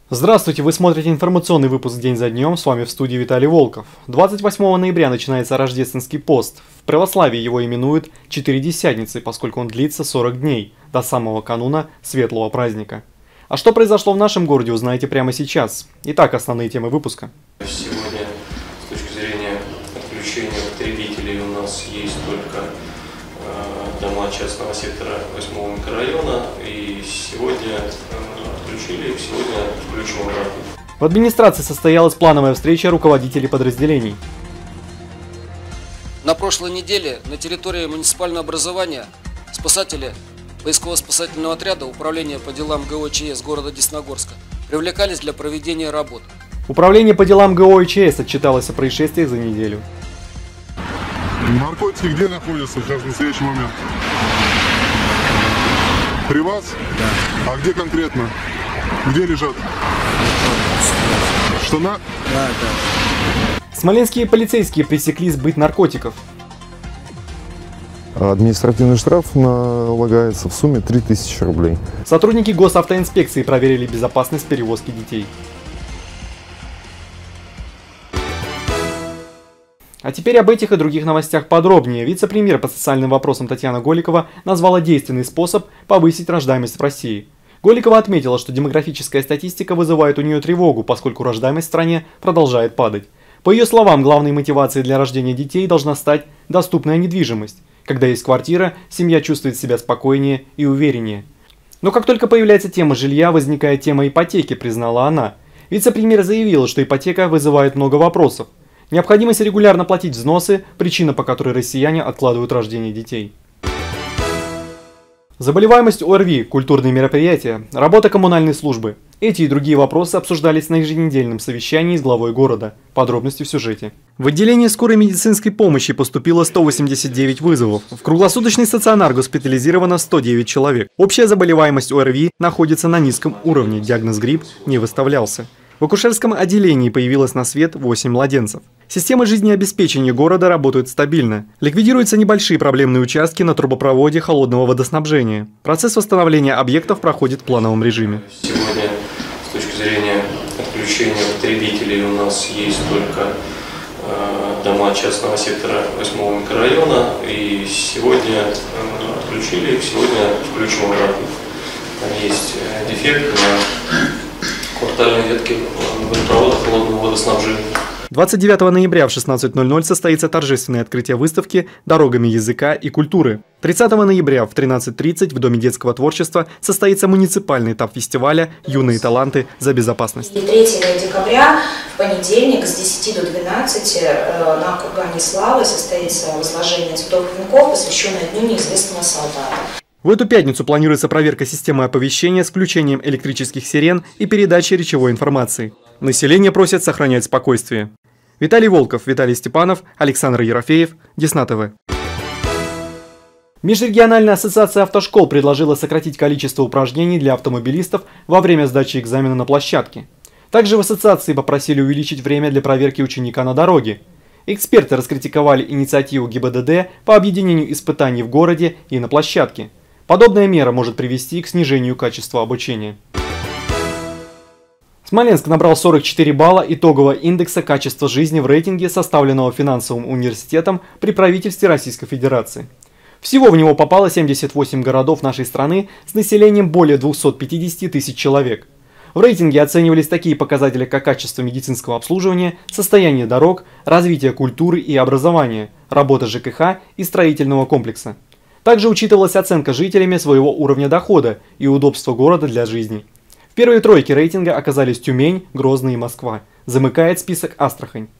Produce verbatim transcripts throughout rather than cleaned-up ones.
Здравствуйте, вы смотрите информационный выпуск «День за днем», с вами в студии Виталий Волков. двадцать восьмого ноября начинается рождественский пост. В православии его именуют Четыредесятницей, поскольку он длится сорок дней, до самого кануна светлого праздника. А что произошло в нашем городе, узнаете прямо сейчас. Итак, основные темы выпуска. Сегодня, с точки зрения отключения потребителей, у нас есть только э, дома частного сектора восьмого микрорайона, и сегодня э, отключили, сегодня включим обратно. В администрации состоялась плановая встреча руководителей подразделений. На прошлой неделе на территории муниципального образования спасатели поисково-спасательного отряда Управления по делам ГО-ЧС города Десногорска привлекались для проведения работ. Управление по делам ГО-ЧС отчиталось о происшествиях за неделю. Наркотики где находятся сейчас в настоящий момент? При вас? Да. А где конкретно? Где лежат? Штана? Да, да. Смоленские полицейские пресекли сбыт наркотиков. Административный штраф налагается в сумме три тысячи рублей. Сотрудники госавтоинспекции проверили безопасность перевозки детей. А теперь об этих и других новостях подробнее. Вице-премьер по социальным вопросам Татьяна Голикова назвала действенный способ повысить рождаемость в России. Голикова отметила, что демографическая статистика вызывает у нее тревогу, поскольку рождаемость в стране продолжает падать. По ее словам, главной мотивацией для рождения детей должна стать доступная недвижимость. Когда есть квартира, семья чувствует себя спокойнее и увереннее. Но как только появляется тема жилья, возникает тема ипотеки, признала она. Вице-премьер заявила, что ипотека вызывает много вопросов. Необходимость регулярно платить взносы – причина, по которой россияне откладывают рождение детей. Заболеваемость ОРВИ, культурные мероприятия, работа коммунальной службы. Эти и другие вопросы обсуждались на еженедельном совещании с главой города. Подробности в сюжете. В отделение скорой медицинской помощи поступило сто восемьдесят девять вызовов. В круглосуточный стационар госпитализировано сто девять человек. Общая заболеваемость ОРВИ находится на низком уровне, диагноз грипп не выставлялся. В акушерском отделении появилось на свет восемь младенцев. Системы жизнеобеспечения города работают стабильно. Ликвидируются небольшие проблемные участки на трубопроводе холодного водоснабжения. Процесс восстановления объектов проходит в плановом режиме. Сегодня, с точки зрения отключения потребителей, у нас есть только э, дома частного сектора восьмого микрорайона, и сегодня э, отключили, сегодня включим обратно. Там есть э, дефект на квартальной ветке водопровода холодного водоснабжения. двадцать девятого ноября в шестнадцать ноль ноль состоится торжественное открытие выставки «Дорогами языка и культуры». тридцатого ноября в тринадцать тридцать в Доме детского творчества состоится муниципальный этап фестиваля «Юные таланты за безопасность». третьего декабря в понедельник с десяти до двенадцати на кургане Славы состоится возложение цветов венков, посвященное Дню неизвестного солдата. В эту пятницу планируется проверка системы оповещения с включением электрических сирен и передачей речевой информации. Население просят сохранять спокойствие. Виталий Волков, Виталий Степанов, Александр Ерофеев, Десна ТВ. Межрегиональная ассоциация автошкол предложила сократить количество упражнений для автомобилистов во время сдачи экзамена на площадке. Также в ассоциации попросили увеличить время для проверки ученика на дороге. Эксперты раскритиковали инициативу ГИБДД по объединению испытаний в городе и на площадке. Подобная мера может привести к снижению качества обучения. Смоленск набрал сорок четыре балла итогового индекса качества жизни в рейтинге, составленного финансовым университетом при правительстве Российской Федерации. Всего в него попало семьдесят восемь городов нашей страны с населением более двухсот пятидесяти тысяч человек. В рейтинге оценивались такие показатели, как качество медицинского обслуживания, состояние дорог, развитие культуры и образования, работа ЖКХ и строительного комплекса. Также учитывалась оценка жителями своего уровня дохода и удобства города для жизни. В первой тройке рейтинга оказались Тюмень, Грозный и Москва. Замыкает список Астрахань.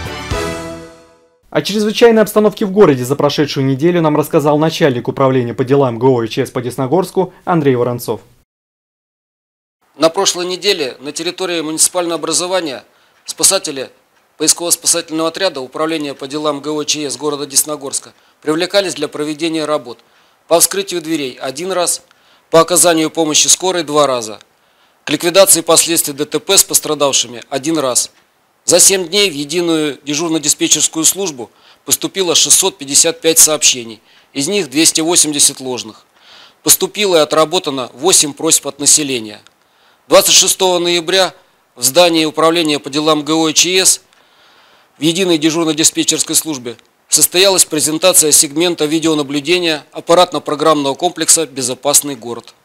О чрезвычайной обстановке в городе за прошедшую неделю нам рассказал начальник управления по делам ГО-ЧС по Десногорску Андрей Воронцов. На прошлой неделе на территории муниципального образования спасатели поисково-спасательного отряда Управления по делам ГО-ЧС города Десногорска привлекались для проведения работ по вскрытию дверей один раз, по оказанию помощи скорой два раза, к ликвидации последствий ДТП с пострадавшими один раз. За семь дней в единую дежурно-диспетчерскую службу поступило шестьсот пятьдесят пять сообщений, из них двести восемьдесят ложных. Поступило и отработано восемь просьб от населения. двадцать шестого ноября в здании управления по делам ГО и ЧС в единой дежурно-диспетчерской службе состоялась презентация сегмента видеонаблюдения аппаратно-программного комплекса «Безопасный город».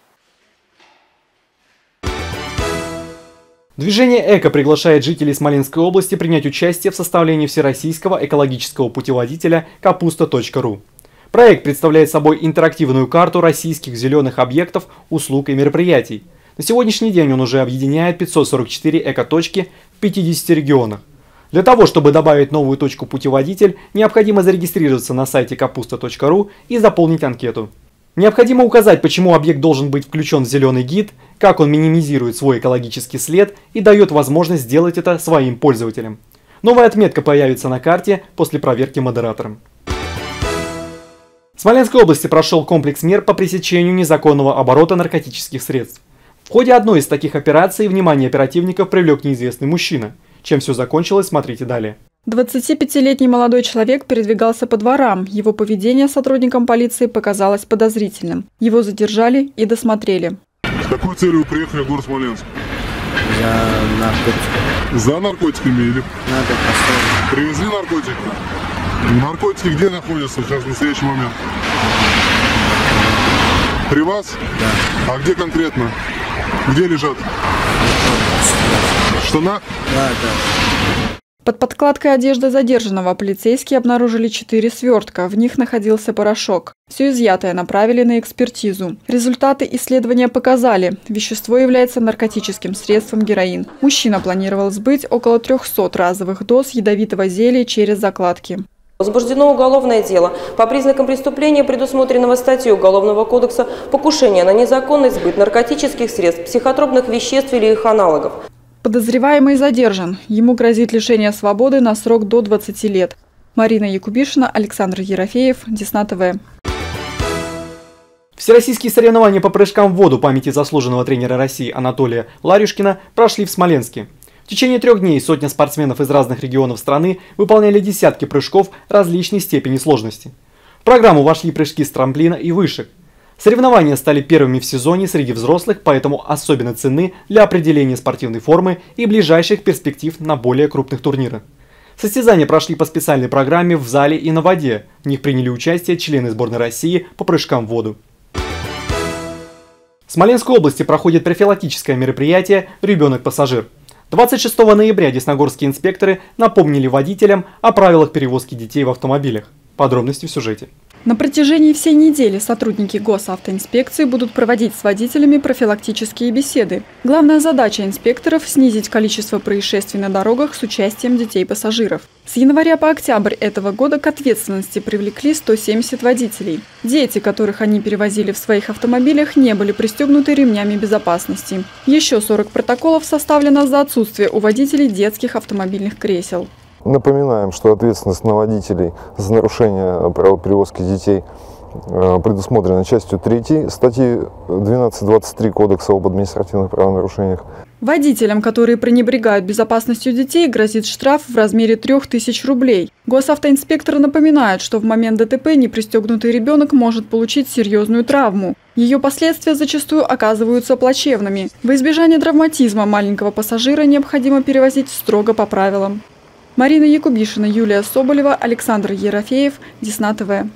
Движение «Эко» приглашает жителей Смоленской области принять участие в составлении всероссийского экологического путеводителя капуста точка ру. Проект представляет собой интерактивную карту российских зеленых объектов, услуг и мероприятий. На сегодняшний день он уже объединяет пятьсот сорок четыре эко-точки в пятидесяти регионах. Для того, чтобы добавить новую точку путеводитель, необходимо зарегистрироваться на сайте капуста точка ру и заполнить анкету. Необходимо указать, почему объект должен быть включен в зеленый гид, как он минимизирует свой экологический след и дает возможность сделать это своим пользователям. Новая отметка появится на карте после проверки модератором. В Смоленской области прошел комплекс мер по пресечению незаконного оборота наркотических средств. В ходе одной из таких операций внимание оперативников привлек неизвестный мужчина. Чем все закончилось, смотрите далее. двадцатипятилетний молодой человек передвигался по дворам. Его поведение сотрудникам полиции показалось подозрительным. Его задержали и досмотрели. С какой целью вы приехали в город Смоленск? За наркотиками. За наркотиками или? Надо поставить. Привезли наркотики? Наркотики где находятся сейчас в настоящий момент? При вас? Да. А где конкретно? Где лежат? В штанах? Да, да. Под подкладкой одежды задержанного полицейские обнаружили четыре свертка. В них находился порошок. Все изъятое направили на экспертизу. Результаты исследования показали, вещество является наркотическим средством героин. Мужчина планировал сбыть около трёхсот разовых доз ядовитого зелья через закладки. Возбуждено уголовное дело по признакам преступления, предусмотренного статьей Уголовного кодекса «Покушение на незаконный сбыт наркотических средств, психотропных веществ или их аналогов». Подозреваемый задержан. Ему грозит лишение свободы на срок до двадцати лет. Марина Якубишина, Александр Ерофеев, Десна ТВ. Всероссийские соревнования по прыжкам в воду памяти заслуженного тренера России Анатолия Ларюшкина прошли в Смоленске. В течение трех дней сотня спортсменов из разных регионов страны выполняли десятки прыжков различной степени сложности. В программу вошли прыжки с трамплина и вышек. Соревнования стали первыми в сезоне среди взрослых, поэтому особенно ценны для определения спортивной формы и ближайших перспектив на более крупных турнирах. Состязания прошли по специальной программе в зале и на воде. В них приняли участие члены сборной России по прыжкам в воду. В Смоленской области проходит профилактическое мероприятие «Ребенок-пассажир». двадцать шестого ноября десногорские инспекторы напомнили водителям о правилах перевозки детей в автомобилях. Подробности в сюжете. На протяжении всей недели сотрудники госавтоинспекции будут проводить с водителями профилактические беседы. Главная задача инспекторов – снизить количество происшествий на дорогах с участием детей-пассажиров. С января по октябрь этого года к ответственности привлекли сто семьдесят водителей. Дети, которых они перевозили в своих автомобилях, не были пристегнуты ремнями безопасности. Еще сорок протоколов составлено за отсутствие у водителей детских автомобильных кресел. Напоминаем, что ответственность на водителей за нарушение правил перевозки детей предусмотрена частью третьей статьи двенадцать двадцать три Кодекса об административных правонарушениях. Водителям, которые пренебрегают безопасностью детей, грозит штраф в размере трёх тысяч рублей. Госавтоинспекторы напоминают, что в момент ДТП непристегнутый ребенок может получить серьезную травму. Ее последствия зачастую оказываются плачевными. Во избежание травматизма маленького пассажира необходимо перевозить строго по правилам. Марина Якубишина, Юлия Соболева, Александр Ерофеев, Десна ТВ.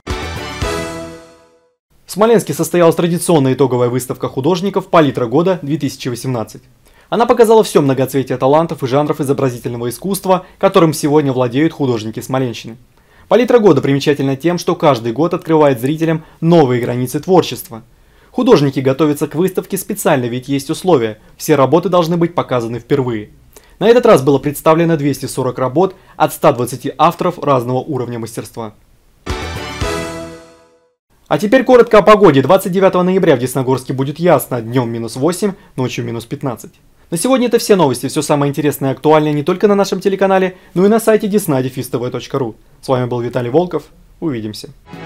В Смоленске состоялась традиционная итоговая выставка художников «Палитра года две тысячи восемнадцать». Она показала все многоцветие талантов и жанров изобразительного искусства, которым сегодня владеют художники Смоленщины. «Палитра года» примечательна тем, что каждый год открывает зрителям новые границы творчества. Художники готовятся к выставке специально, ведь есть условия – все работы должны быть показаны впервые. На этот раз было представлено двести сорок работ от ста двадцати авторов разного уровня мастерства. А теперь коротко о погоде. двадцать девятого ноября в Десногорске будет ясно, днем минус восемь, ночью минус пятнадцать. На сегодня это все новости, все самое интересное и актуальное не только на нашем телеканале, но и на сайте десна точка тв точка ру. С вами был Виталий Волков, увидимся.